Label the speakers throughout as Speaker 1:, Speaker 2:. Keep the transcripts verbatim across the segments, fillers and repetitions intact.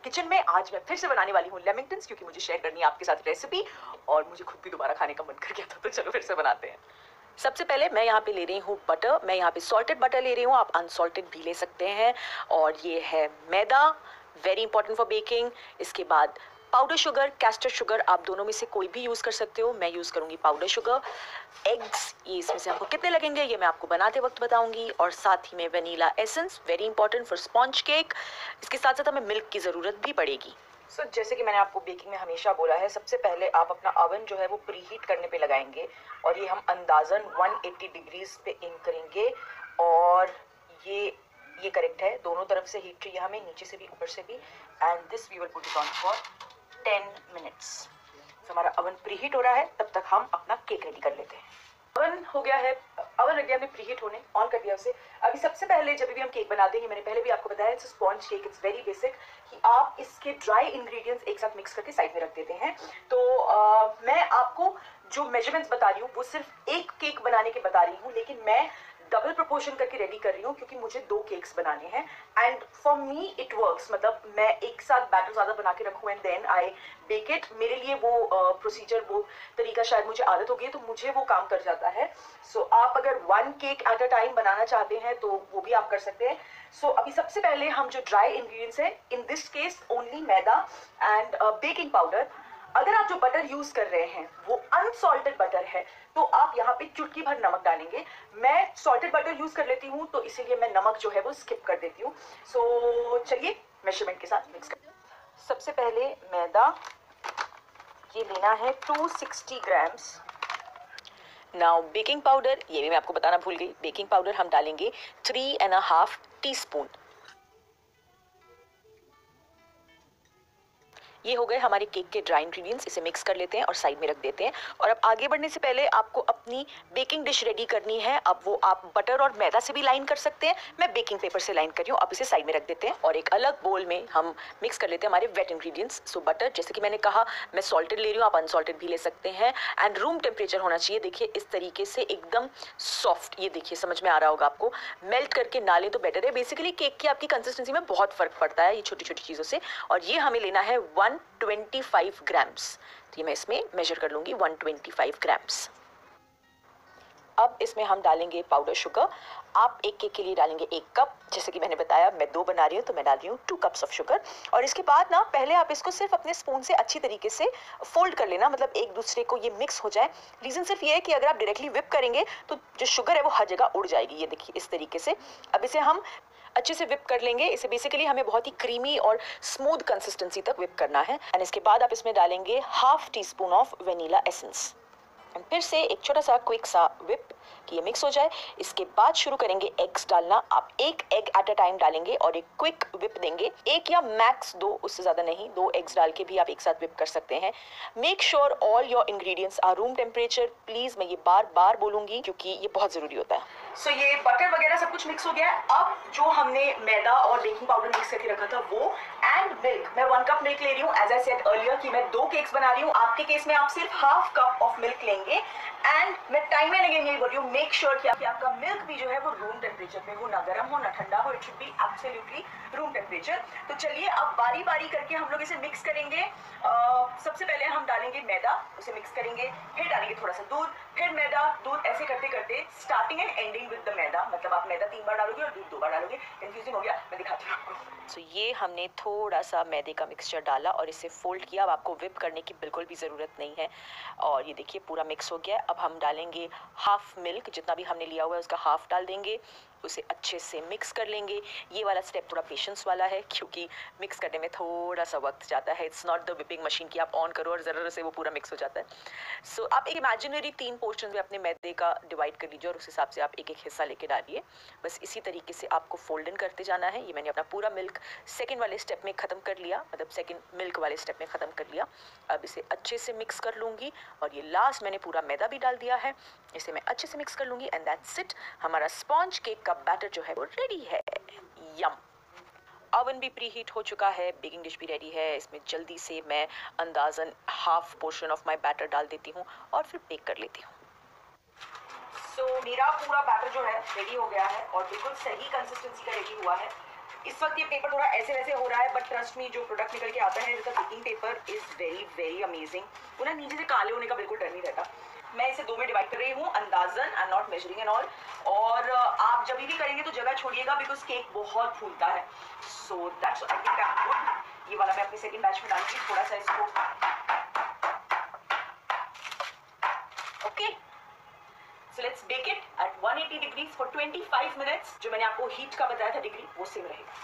Speaker 1: Kitchen में। आज मैं फिर से बनाने वाली हूँ लेमंगटन्स, क्योंकि मुझे शेयर करनी है आपके साथ रेसिपी और मुझे खुद भी दोबारा खाने का मन कर गया था, तो चलो फिर से बनाते हैं। सबसे पहले मैं यहाँ पे ले रही हूँ बटर। मैं यहाँ पे सॉल्टेड बटर ले रही हूँ, आप अनसॉल्टेड भी ले सकते हैं। और ये है मैदा, वेरी इंपॉर्टेंट फॉर बेकिंग। इसके बाद पाउडर शुगर, कैस्टर शुगर, आप दोनों में से कोई भी यूज़ कर सकते हो। मैं यूज़ करूँगी पाउडर शुगर। एग्स, ये इसमें से आपको कितने लगेंगे ये मैं आपको बनाते वक्त बताऊंगी। और साथ ही में vanilla essence, very important for sponge cake. इसके साथ साथ हमें मिल्क की ज़रूरत भी पड़ेगी। सो so, जैसे कि मैंने आपको बेकिंग में हमेशा बोला है, सबसे पहले आप अपना ओवन जो है वो प्री हीट करने पे लगाएंगे और ये हम अंदाज़न एक सौ अस्सी डिग्रीज पे इन करेंगे। और ये ये करेक्ट है, दोनों तरफ से हीट चाहिए हमें, नीचे से भी ऊपर से भी। And this we will put it on for ten minutes. तो हमारा ओवन प्री हीट हो रहा है, तब तक हम अपना केक रेडी कर लेते हैं। ओवन हो गया है, ओवन रख दिया हमने प्री हीट होने, ऑन कर दिया उसे। अभी सबसे पहले जब भी हम केक बनाते हैं, मैंने पहले भी आपको बताया, it's sponge cake, it's very basic, कि आप इसके ड्राई इंग्रेडिएंट्स एक साथ मिक्स करके साइड में रख देते हैं। तो आ, मैं आपको जो मेजरमेंट्स बता रही हूँ वो सिर्फ एक केक बनाने के बता रही हूँ, लेकिन मैं डबल प्रोपोर्शन करके रेडी कर रही हूँ क्योंकि मुझे दो केक्स बनाने हैं। And for me it works, मतलब मैं एक साथ बैटर ज़्यादा बना के रखूँ and then I bake it, मेरे लिए वो प्रोसीजर, वो तरीका शायद मुझे आदत हो गई है, तो मुझे वो काम कर जाता है। सो so, आप अगर one cake at a time बनाना चाहते हैं तो वो भी आप कर सकते हैं। सो so, अभी सबसे पहले हम जो ड्राई इंग्रेडिएंट्स हैं, in this case only maida and baking powder. अगर आप जो बटर यूज कर रहे हैं वो अनसॉल्टेड बटर है तो आप यहाँ पे चुटकी भर नमक डालेंगे। मैं सॉल्टेड बटर यूज कर लेती हूँ तो इसीलिए मैं नमक जो है वो स्किप कर देती हूँ। सो so, चलिए मेजरमेंट के साथ मिक्स करते हैं। सबसे पहले मैदा, ये लेना है दो सौ साठ ग्राम्स। नाउ बेकिंग पाउडर, ये भी मैं आपको बताना भूल गई, बेकिंग पाउडर हम डालेंगे three and half teaspoon. ये हो गए हमारे केक के ड्राई इंग्रेडिएंट्स, इसे मिक्स कर लेते हैं और साइड में रख देते हैं। और अब आगे बढ़ने से पहले आपको अपनी बेकिंग डिश रेडी करनी है। अब वो आप बटर और मैदा से भी लाइन कर सकते हैं, मैं बेकिंग पेपर से लाइन कर रही हूँ। आप इसे साइड में रख देते हैं और एक अलग बोल में हम मिक्स कर लेते हैं हमारे वेट इंग्रेडिएंट्स। सो बटर, जैसे कि मैंने कहा, मैं सॉल्टेड ले रही हूँ, आप अनसॉल्टेड भी ले सकते हैं। एंड रूम टेम्परेचर होना चाहिए, देखिए इस तरीके से एकदम सॉफ्ट, ये देखिए समझ में आ रहा होगा आपको। मेल्ट करके ना लें तो बेटर है, बेसिकली केक की आपकी कंसिस्टेंसी में बहुत फर्क पड़ता है ये छोटी छोटी चीज़ों से। और ये हमें लेना है वन ट्वेंटी फाइव ग्राम्स, तो ये मैं इसमें मेजर कर लूंगी, वन ट्वेंटी फाइव ग्राम्स। अब इसमें हम डालेंगे पाउडर शुगर। आप एक केक के लिए डालेंगे एक कप, जैसे कि मैंने बताया मैं दो बना रही हूँ तो मैं डाल रही हूँ टू कप्स ऑफ शुगर। और इसके बाद ना पहले आप इसको सिर्फ अपने स्पून से अच्छी तरीके से फोल्ड कर लेना, मतलब एक दूसरे को ये मिक्स हो जाए। रीज़न सिर्फ ये है कि अगर आप डायरेक्टली विप करेंगे तो जो शुगर है वो हर जगह उड़ जाएगी, ये देखिए इस तरीके से। अब इसे हम अच्छे से विप कर लेंगे। इसे बेसिकली हमें बहुत ही क्रीमी और स्मूथ कंसिस्टेंसी तक विप करना है। एंड इसके बाद आप इसमें डालेंगे half teaspoon of vanilla essence. And फिर से एक छोटा सा क्विक सा विप कि ये मिक्स हो जाए। इसके बाद शुरू करेंगे एग्स डालना। आप एक एग एट अ टाइम डालेंगे और एक क्विक विप देंगे, एक या मैक्स दो, उससे ज़्यादा नहीं। दो एग्स डाल के भी आप एक साथ विप कर सकते हैं। Make sure all your ingredients are room temperature, please, मैं ये बार बार बोलूँगी क्योंकि ये बहुत ज़रूरी होता है। सो so, ये बटर वगैरह सब कुछ मिक्स हो गया है। अब जो हमने मैदा और बेकिंग पाउडर मिक्स करके रखा था वो, एंड मिल्क, मैं वन कप मिल्क ले रही हूँ। एज आई सेड अर्लियर कि मैं दो केक्स बना रही हूँ, आपके केस में आप सिर्फ हाफ कप ऑफ मिल्क लेंगे। एंड मैं टाइम एंड अगेन यही बोल रही हूँ, मेक श्योर कि आपका मिल्क भी जो है वो रूम टेम्परेचर पे हो, ना गर्म हो ना ठंडा हो, it should be absolutely room temperature. तो चलिए अब बारी बारी करके हम लोग इसे मिक्स करेंगे। uh, सबसे पहले हम डालेंगे मैदा, उसे मिक्स करेंगे, फिर डालेंगे थोड़ा सा दूध, फिर मैदा, दूध, ऐसे करते करते starting and ending with the maida, मतलब आप मैदा तीन बार डालोगे और दूध दो बार डालोगे। कंफ्यूजिंग हो गया, मैं दिखाती हूँ आपको। सो so, ये हमने थोड़ा सा मैदे का मिक्सचर डाला और इसे फोल्ड किया। अब आपको विप करने की बिल्कुल भी ज़रूरत नहीं है। और ये देखिए पूरा मिक्स हो गया है। अब हम डालेंगे हाफ मिल्क, जितना भी हमने लिया हुआ है उसका हाफ डाल देंगे, उसे अच्छे से मिक्स कर लेंगे। ये वाला स्टेप थोड़ा पेशेंस वाला है क्योंकि मिक्स करने में थोड़ा सा वक्त जाता है। It's not the whipping machine की आप ऑन करो और ज़रा से वो पूरा मिक्स हो जाता है। सो so, आप एक इमेजिनरी तीन पोर्शन में अपने मैदे का डिवाइड कर लीजिए और उस हिसाब से आप एक एक हिस्सा लेके डालिए। बस इसी तरीके से आपको फोल्डन करते जाना है। ये मैंने अपना पूरा मिल्क सेकेंड वाले स्टेप में ख़त्म कर लिया, मतलब सेकेंड मिल्क वाले स्टेप में ख़त्म कर लिया। अब इसे अच्छे से मिक्स कर लूँगी और ये लास्ट मैंने पूरा मैदा भी डाल दिया है, इसे मैं अच्छे से मिक्स कर लूँगी। एंड दैट्स इट, हमारा स्पॉन्ज केक का बैटर जो है वो रेडी है। यम। ओवन भी प्री हीट हो चुका है, बेकिंग डिश भी रेडी है। इसमें जल्दी से मैं अंदाज़न half portion of my batter डाल देती हूँ और फिर बेक कर लेती हूँ। सो so, मेरा पूरा बैटर जो है रेडी हो गया है और बिल्कुल सही कंसिस्टेंसी का रेडी हुआ है। इस वक्त ये पेपर थोड़ा ऐसे वैसे हो रहा है, बट ट्रस्ट मी, जो प्रोडक्ट निकल के आता है जैसा baking paper is very very amazing. वो ना नीचे से काले होने का बिल्कुल डर नहीं रहता। मैं इसे दो में डिवाइड कर रही हूँ अंदाजन, I am not measuring and all. और आप जब भी करेंगे तो जगह छोड़िएगा बिकॉज केक बहुत फूलता है। So that's I think that good. ये वाला मैं अपने सेकंड बैच में डालूंगी, थोड़ा सा इसको okay. So let's bake it at one eighty degrees for twenty five minutes. जो मैंने आपको हीट का बताया था डिग्री, वो सेम रहेगा।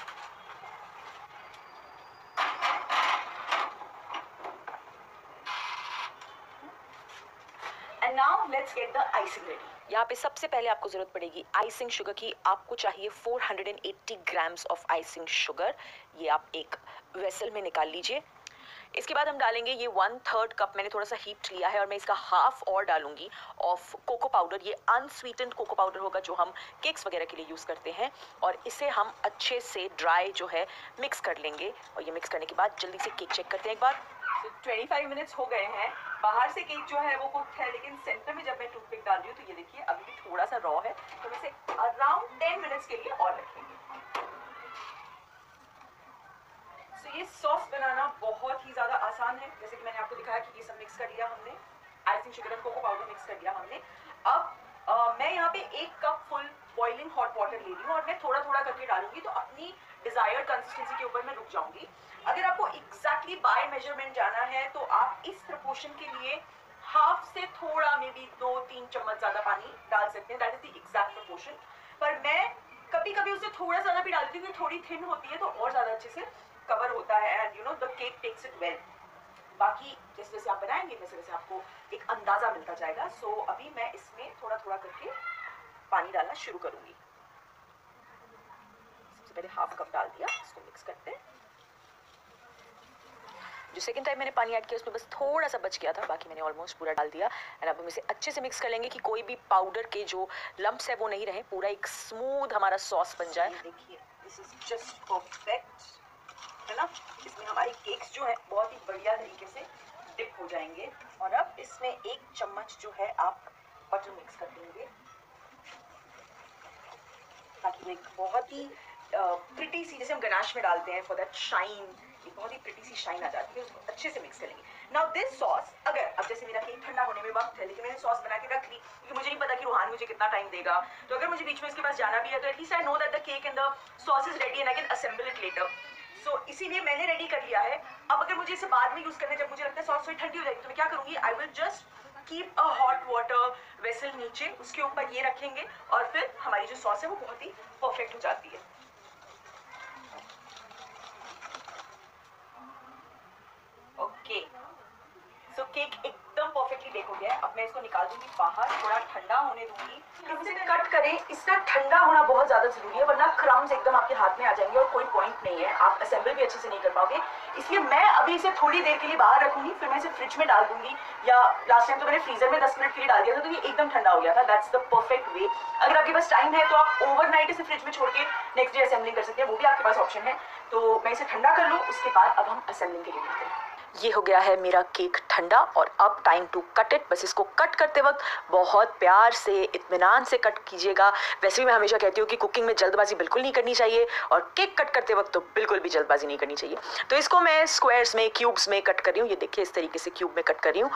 Speaker 1: And now let's get the icing ready. यहाँ पे सबसे पहले आपको जरूरत पड़ेगी आइसिंग शुगर की। आपको चाहिए four hundred eighty grams of icing sugar. ये आप एक वेसल में निकाल लीजिए। इसके बाद हम डालेंगे ये वन थर्ड कप, मैंने थोड़ा सा हीट लिया है और मैं इसका हाफ और डालूंगी ऑफ कोको पाउडर। ये अनस्वीटेंड कोको पाउडर होगा जो हम केक्स वगैरह के लिए यूज़ करते हैं। और इसे हम अच्छे से ड्राई जो है मिक्स कर लेंगे। और ये मिक्स करने के बाद जल्दी से केक चेक करते हैं एक बार। तो ट्वेंटी फाइव मिनट्स हो गए हैं। बाहर से केक जो है वो कुक है, लेकिन सेंटर में जब मैं टूथपिक डाल रही हूँ तो ये देखिए अभी भी थोड़ा सा रॉ है। तो हम इसे अराउंड टेन मिनट्स के लिए और रखेंगे। तो ये सॉस बनाना बहुत ही ज़्यादा आसान है। जैसे कि मैंने आपको दिखाया कि ये सब मिक्स कर लिया हमने, आइसिंग शुगर और कोको पाउडर मिक्स कर लिया हमने। अब आ, मैं यहाँ पे एक cup full boiling hot water ले रही हूँ और मैं थोड़ा थोड़ा करके डालूंगी, तो अपनी डिजायर्ड कंसिस्टेंसी के ऊपर मैं रुक जाऊंगी। अगर आपको एग्जैक्टली बाय मेजरमेंट जाना है तो आप इस प्रपोर्शन के लिए हाफ से थोड़ा मे बी दो तीन चम्मच ज्यादा पानी डाल सकते हैं। That is the exact proportion. पर मैं कभी कभी उससे थोड़ा ज्यादा भी डालती हूँ क्योंकि थोड़ी थिन होती है तो और ज्यादा अच्छे से कवर होता है and you know the cake takes it well. बाकी जैसे जैसे आप बनाएंगे वैसे वैसे आपको एक अंदाजा मिलता जाएगा। सो so, अभी मैं इसमें थोड़ा थोड़ा करके पानी डालना शुरू करूंगी। सबसे पहले हाफ कप डाल दिया, इसको मिक्स करते हैं। जो सेकंड टाइम मैंने पानी ऐड किया उसमें बस थोड़ा सा बच गया था, बाकी मैंने ऑलमोस्ट पूरा डाल दिया। एंड अब हम इसे अच्छे से मिक्स कर लेंगे कि कोई भी पाउडर के जो लम्प्स है वो नहीं रहे, पूरा एक स्मूथ हमारा सॉस बन जाए। देखिए दिस इज जस्ट परफेक्ट, है ना। इसमें हमारी केक्स जो है बहुत ही बढ़िया तरीके से डिप हो जाएंगे। और अब इसमें एक चम्मच जो है आप बटर मिक्स कर देंगे ताकि वो एक बहुत ही प्रिटी सी, जैसे हम गनाश में डालते हैं फॉर दैट शाइन, एक बहुत ही प्रिटी सी शाइन आ जाती है। उसको अच्छे से मिक्स करेंगे। नाउ दिस सॉस, अगर अब जैसे मेरा केक ठंडा होने में वक्त है लेकिन मैंने सॉस बना के रख ली क्योंकि मुझे नहीं पता कि रूहान मुझे कितना टाइम देगा, तो अगर मुझे बीच में इसके पास जाना भी है तो at least I know that the cake and the sauce is ready and I can assemble it later. So इसीलिए मैंने रेडी कर लिया है। अब अगर मुझे इसे बाद में यूज करना है, जब मुझे लगता है सॉस थोड़ी ठंडी हो जाएगी, तो मैं क्या करूंगी, I will just keep a hot water vessel नीचे, उसके ऊपर ये रखेंगे और फिर हमारी जो सॉस है वो बहुत ही परफेक्ट हो जाती है। ओके सो केक एकदम परफेक्टली बेक हो गया है। अब मैं इसको निकाल दूंगी बाहर, थोड़ा ठंडा होने दूंगी। इसे कट करें, इसका ठंडा होना बहुत ज्यादा जरूरी है वरना क्रम्स एकदम आपके हाथ में आ जाएंगे और कोई पॉइंट नहीं है, आप असेंबल भी अच्छे से नहीं कर पाओगे। इसलिए मैं अभी इसे थोड़ी देर के लिए बाहर रखूंगी, फिर मैं इसे फ्रिज में डाल दूंगी, या लास्ट टाइम तो मैंने फ्रीजर में दस मिनट के लिए डाल दिया था तो ये एकदम ठंडा हो गया था। That's the perfect way. अगर आपके पास टाइम है तो आप ओवरनाइट इसे फ्रिज में छोड़ के नेक्स्ट डे असेंबलिंग कर सकते हैं, वो भी आपके पास ऑप्शन है। तो मैं इसे ठंडा कर लूँ, उसके बाद अब हम असेंबलिंग के लिए मिलते हैं। ये हो गया है मेरा केक ठंडा और अब टाइम टू कट इट। बस इसको कट करते वक्त बहुत प्यार से इत्मीनान से कट कीजिएगा। वैसे भी मैं हमेशा कहती हूँ कि कुकिंग में जल्दबाजी बिल्कुल नहीं करनी चाहिए और केक कट करते वक्त तो बिल्कुल भी जल्दबाजी नहीं करनी चाहिए। तो इसको मैं स्क्वायर्स में, क्यूब्स में कट कर रही हूँ। ये देखिए इस तरीके से क्यूब में कट कर रही हूँ।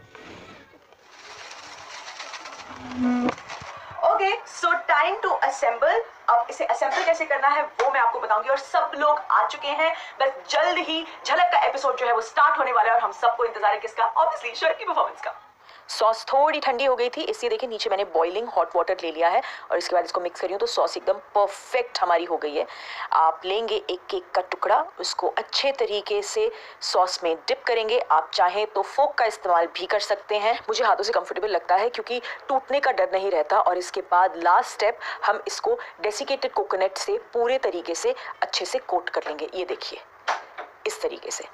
Speaker 1: Okay so time to assemble. अब इसे असेंबल कैसे करना है वो मैं आपको बताऊंगी और सब लोग आ चुके हैं। बस जल्द ही झलक का एपिसोड जो है वो स्टार्ट होने वाला है और हम सबको इंतजार है किसका, ऑब्वियसली शर्ट की परफॉर्मेंस का। सॉस थोड़ी ठंडी हो गई थी, इसलिए देखिए नीचे मैंने बॉइलिंग हॉट वाटर ले लिया है और इसके बाद इसको मिक्स करी हूँ तो सॉस एकदम परफेक्ट हमारी हो गई है। आप लेंगे एक केक का टुकड़ा, उसको अच्छे तरीके से सॉस में डिप करेंगे। आप चाहें तो फोक का इस्तेमाल भी कर सकते हैं, मुझे हाथों से कंफर्टेबल लगता है क्योंकि टूटने का डर नहीं रहता। और इसके बाद लास्ट स्टेप, हम इसको डेसिकेटेड कोकोनट से पूरे तरीके से अच्छे से कोट कर लेंगे। ये देखिए इस तरीके से।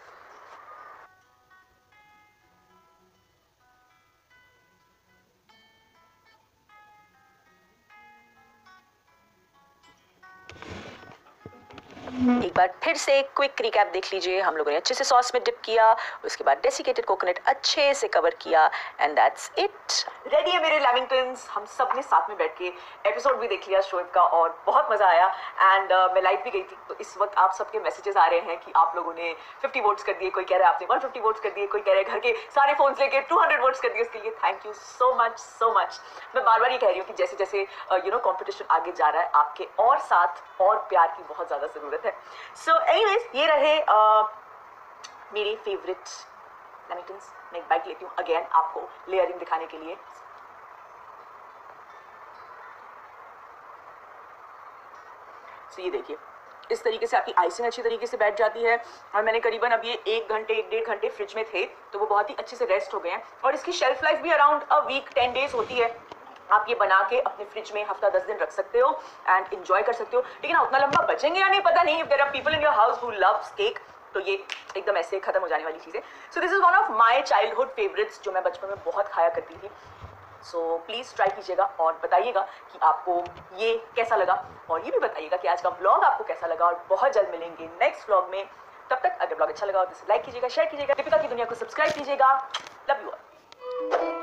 Speaker 1: एक बार फिर से क्विक रिकैप देख लीजिए। हम लोगों ने अच्छे से सॉस में डिप किया, उसके बाद डेसिकेटेड कोकोनट अच्छे से कवर किया एंड दैट्स इट। रेडी है मेरे लैमिंगटन्स। हम सब ने साथ में बैठ के एपिसोड भी देख लिया शोएब का और बहुत मज़ा आया एंड uh, मैं लाइव भी गई थी, तो इस वक्त आप सबके मैसेजेस आ रहे हैं कि आप लोगों ने फिफ्टी वोट्स कर दिए, कोई कह रहा है आपने वन फिफ्टी वोट्स कर दिए, कोई कह रहा है घर के सारे फोन्स लेके टू हंड्रेड वोट्स कर दिए। उसके लिए thank you so much so much. मैं बार बार ये कह रही हूँ कि जैसे जैसे यू नो कॉम्पिटिशन आगे जा रहा है, आपके और साथ और प्यार की बहुत ज़्यादा ज़रूरत है। सो so, एनीवेज ये रहे uh, मेरे फेवरेट लैमिंगटन्स। मैं एक बाइट लेती हूँ अगेन आपको लेयरिंग दिखाने के लिए। so, ये देखिए इस तरीके से आपकी आइसिंग अच्छी तरीके से बैठ जाती है और मैंने करीबन अब ये एक घंटे एक डेढ़ घंटे फ्रिज में थे तो वो बहुत ही अच्छे से रेस्ट हो गए हैं और इसकी शेल्फ लाइफ भी around a week ten days होती है। आप ये बना के अपने फ्रिज में हफ्ता दस दिन रख सकते हो एंड एंजॉय कर सकते हो। लेकिन उतना लंबा बचेंगे या नहीं पता नहीं। If there are people in your house who loves cake तो ये एकदम ऐसे खत्म हो जाने वाली चीज़ है। So this is one of my childhood favourites जो मैं बचपन में बहुत खाया करती थी। सो प्लीज़ ट्राई कीजिएगा और बताइएगा कि आपको ये कैसा लगा और ये भी बताइएगा कि आज का व्लॉग आपको कैसा लगा। और बहुत जल्द मिलेंगे नेक्स्ट व्लॉग में। तब तक अगर व्लॉग अच्छा लगा तो लाइक कीजिएगा, शेयर कीजिएगा, दीपिका की दुनिया को सब्सक्राइब कीजिएगा। Love you all.